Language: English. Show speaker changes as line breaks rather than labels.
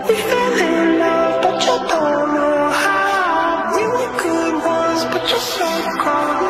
We fell in love, but you don't know how. We were good ones, but you're so cold.